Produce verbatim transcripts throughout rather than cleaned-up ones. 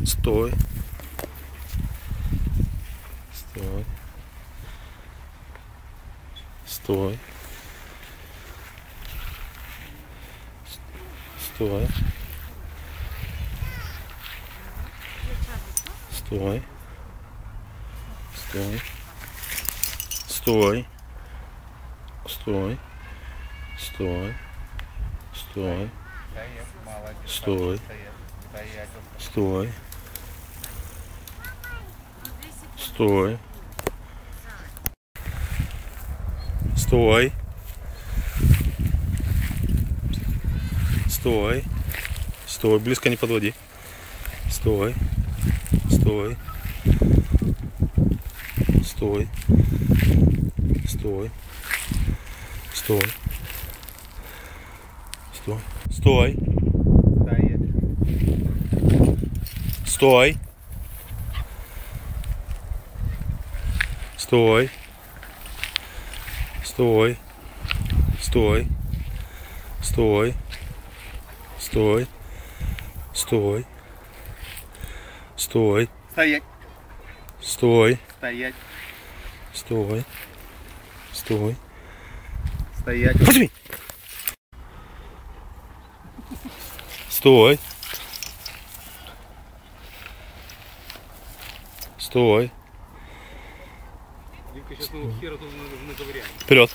Стой. Стой. Стой. Стой. Стой. Стой. Стой. Стой. Стой. Стой. Стой. Стой. Стой. Стой. Стой. Стой. Близко не подводи. Стой. Стой. Стой. Стой. Стой. Стой. Стой. Стой. Стой. Стой. Стой. Стой. Стой. Стой. Стой. Стоять. Стой. Стоять. Стой. Стой. Стоять. Возьми. Стой. Стой. Димка сейчас ну хера тут наковыряем. Вперед.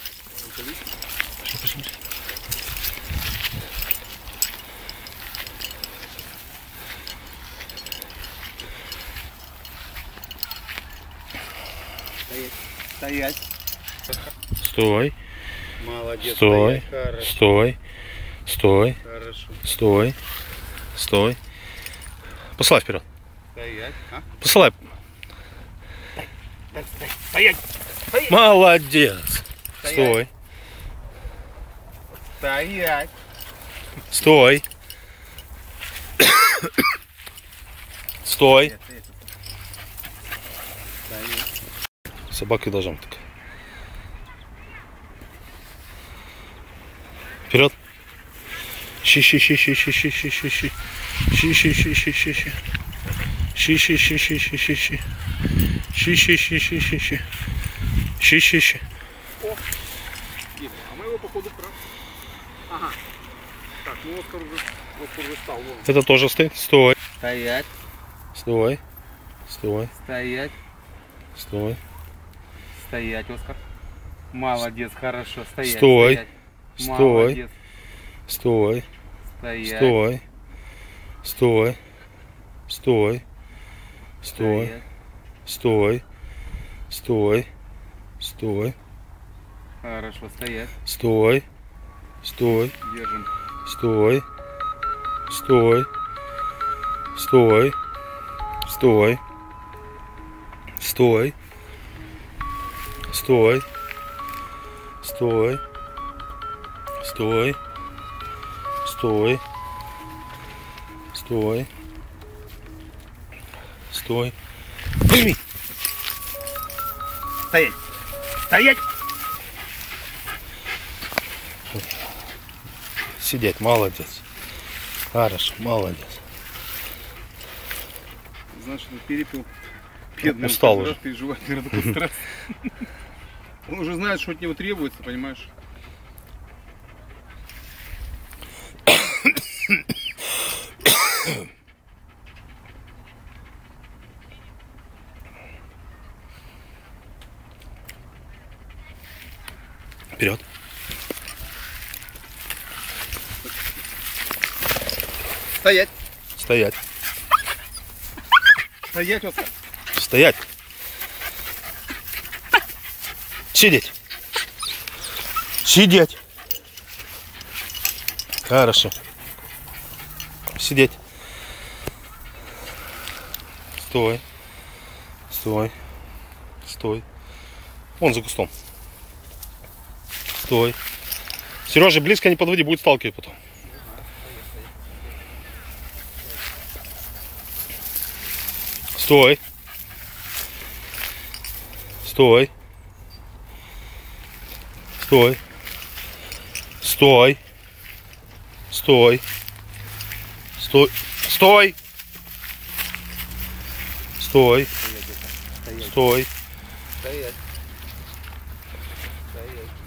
Стоять. Стоять. Стой. Молодец. Стой. Стоять. Хорошо. Стой. Стой. Хорошо. Стой. Стой. Посылай вперед. Стоять. А? Посылай. Стоять. Стоять. Молодец. Стой. Стоять. Стой. Стой. Собака должна быть такая. Вперед. Щи, щи, щи, щи, щи, щи, щи, щи, щи. Щи, щи, щи, щи, щи, щи. Щи, щи, щи, щи, щи, щи, щи. Щи, щи, щи, щи, щи, щи. Щи, щи, щи. О, Дима, а мы его походу прав. Ага. Так, ну Оскар уже, Оскар уже встал. Вон. Это тоже стоит. Стой. Стоять. Стой. Стой. Стоять. Стой. Стоять, Оскар. Молодец, хорошо. Стоять. Стой. Стоять. Стой. Молодец. Стой. Стоять. Стой. Стой. Стой. Стой. Стоять. Стой. Стой. Стой. Хорошо, стоять. Стой. Стой. Держим. Стой. Стой. Стой. Стой. Стой. Стой. Стой. Стой. Стой. Стой. Стой. Возьми. Стоять. Стоять. Сидеть, молодец. Хорошо, молодец. Значит, он перепил. Бедный, устал он уже. переживает, наверное, такой стресс. Он уже знает, что от него требуется, понимаешь? Вперед. Стоять. Стоять. Стоять, Оскар. Стоять. Сидеть. Сидеть. Хорошо. Сидеть. Стой. Стой. Стой. Вон за кустом. Стой. Сережа, близко не подводи, будет сталкивать потом. Стой. Стой. Стой. Стой. Стой. Стой. Стой. Стой. Стоять, это. Стоять. Стой. Стоять. Стоять.